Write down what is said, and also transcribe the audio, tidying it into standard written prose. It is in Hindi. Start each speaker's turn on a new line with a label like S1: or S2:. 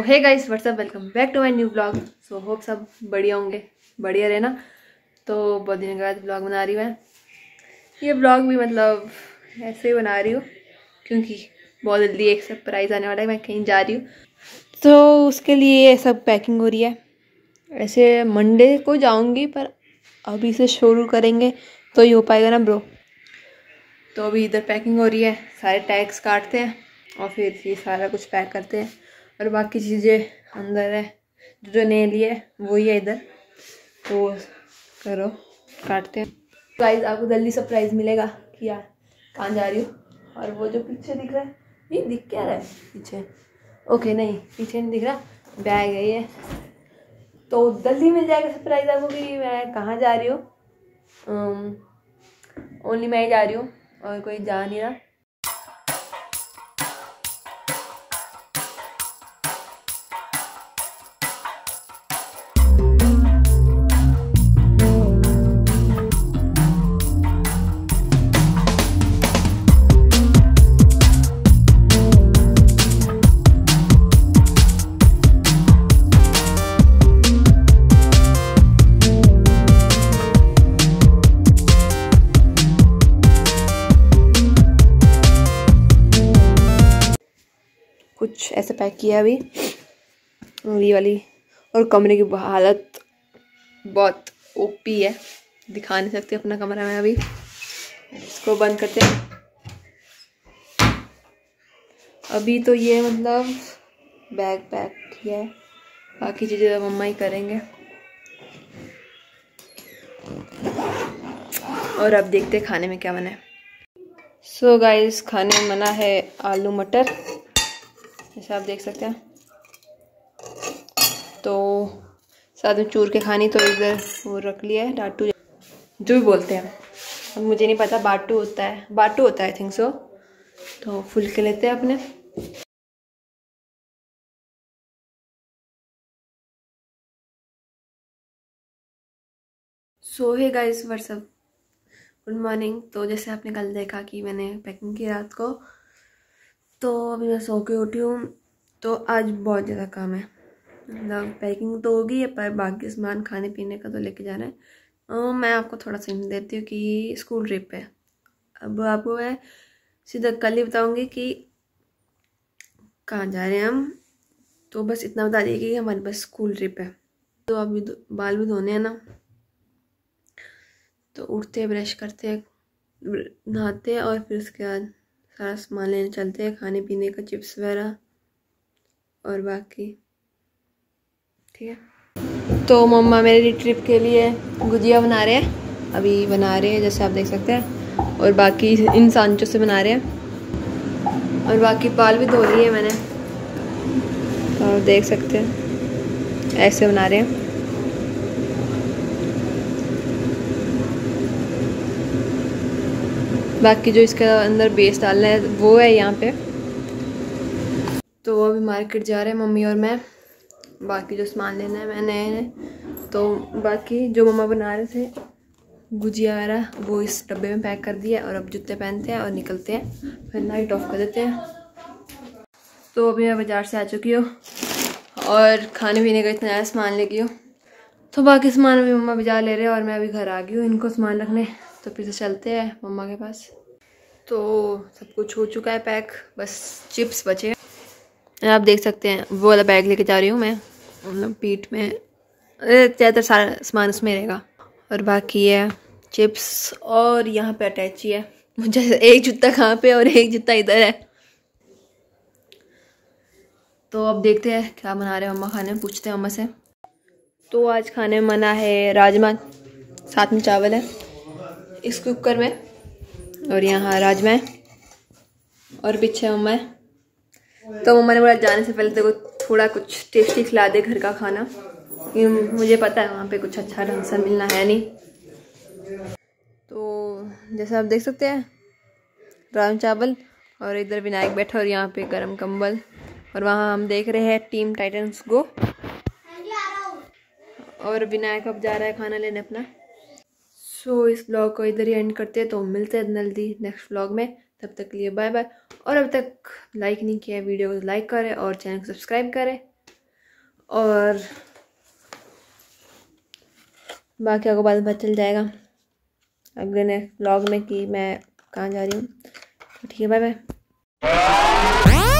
S1: Hey guys what's up, welcome back to my new blog. So hope सब बढ़िया होंगे, बढ़िया रहना। तो बहुत दिन के बाद ब्लॉग बना रही हूँ मैं। ये ब्लॉग भी मतलब ऐसे ही बना रही हूँ क्योंकि बहुत जल्दी एक सरप्राइज़ आने वाला है, मैं कहीं जा रही हूँ तो उसके लिए सब पैकिंग हो रही है। ऐसे मंडे को जाऊँगी पर अभी से शुरू करेंगे तो ही हो पाएगा ना ब्रो। तो अभी इधर पैकिंग हो रही है, सारे टैग्स काटते हैं और फिर ये सारा कुछ पैक करते हैं और बाकी चीज़ें अंदर है। जो नए लिए वही है इधर, तो करो काटते हैं। गाइस आपको जल्दी सरप्राइज मिलेगा कि यार कहाँ जा रही हूँ। और वो जो पीछे दिख रहा है, ये दिख क्या रहा है पीछे? ओके नहीं, पीछे नहीं दिख रहा, बैग है ये। तो जल्दी मिल जाएगा सरप्राइज आपको कि मैं कहाँ जा रही हूँ। ओनली मैं ही जा रही हूँ और कोई जा नहीं रहा। कुछ ऐसे पैक किया अभी ये वाली। और कमरे की हालत बहुत ओपी है, दिखा नहीं सकते अपना कमरा में अभी। इसको बंद करते हैं अभी। तो ये मतलब बैग पैक किया है, बाकी चीज़ें मम्मा ही करेंगे। और अब देखते हैं खाने में क्या बना है। सो गाइस खाने में बना है आलू मटर, जैसे आप देख सकते हैं। तो साथ में चूर के खानी, तो इधर वो रख लिया है डाटू जो भी बोलते हैं, अब मुझे नहीं पता। बाटू होता है आई थिंक सो। तो फुल के लेते हैं अपने। So hey guys what's up, good morning. तो जैसे आपने कल देखा कि मैंने पैकिंग की रात को, तो अभी मैं सो के उठी हूँ। तो आज बहुत ज़्यादा काम है, मतलब पैकिंग तो होगी है पर बाकी सामान खाने पीने का तो लेके जाना है। मैं आपको थोड़ा सा हिंट देती हूँ कि स्कूल ट्रिप है। अब आपको मैं सीधा कल ही बताऊँगी कि कहाँ जा रहे हैं हम। तो बस इतना बता दिए कि हमारे पास स्कूल ट्रिप है। तो अभी बाल भी धोने हैं ना, तो उठते हैं, ब्रश करते हैं, नहाते हैं और फिर उसके बाद सारा सामान लेने चलते हैं, खाने पीने का, चिप्स वगैरह और बाकी। ठीक है। तो मम्मा मेरी ट्रिप के लिए गुजिया बना रहे हैं, अभी बना रहे हैं जैसे आप देख सकते हैं। और बाकी इन सांचों से बना रहे हैं और बाकी बाल भी धो लिए मैंने, और देख सकते हैं ऐसे बना रहे हैं। बाकी जो इसका अंदर बेस डालना है वो है यहाँ पे। तो अभी मार्केट जा रहे हैं मम्मी और मैं। बाकी जो सामान लेना है मैंने, तो बाकी जो मम्मा बना रहे थे गुजिया वगैरह वो इस डब्बे में पैक कर दिया। और अब जूते पहनते हैं और निकलते हैं, फिर लाइट ऑफ कर देते हैं। तो अभी मैं बाज़ार से आ चुकी हूँ और खाने पीने का इतना ज़्यादा सामान लेके हूँ। तो बाकी सामान अभी मम्मा बाजार ले रहे हैं और मैं अभी घर आ गई हूँ इनको सामान रखने। तो फिर से चलते हैं मम्मा के पास। तो सब कुछ हो चुका है पैक, बस चिप्स बचे हैं। आप देख सकते हैं वो वाला बैग लेके जा रही हूँ मैं, मतलब पीठ में ज़्यादातर सारा सामान उसमें रहेगा। और बाकी है चिप्स और यहाँ पे अटैची है। मुझे एक जूता कहाँ पे और एक जूता इधर है। तो अब देखते हैं क्या बना रहे हैं मम्मा खाने में, पूछते हैं मम्मा से। तो आज खाने में बना है राजमा, साथ में चावल है इस कुकर में, और यहाँ राजमा है और पीछे मम्मा है। तो मम्मा ने बोला जाने से पहले तेरे को थोड़ा कुछ टेस्टी खिला दे घर का खाना, क्योंकि मुझे पता है वहाँ पे कुछ अच्छा ढंग से मिलना है नहीं। तो जैसे आप देख सकते हैं राजमा चावल, और इधर विनायक बैठा और यहाँ पे गर्म कंबल। और वहाँ हम देख रहे हैं टीम टाइटंस गो। और विनायक अब जा रहा है खाना लेने अपना। सो इस ब्लॉग को इधर ही एंड करते हैं। तो मिलते हैं जल्दी नेक्स्ट ब्लॉग में, तब तक के लिए बाय बाय। और अब तक लाइक नहीं किया वीडियो को लाइक करें और चैनल को सब्सक्राइब करें। और बाकी आपको बाद में पता चल जाएगा अगले ने व्लॉग में कि मैं कहाँ जा रही हूँ। तो ठीक है, बाय बाय।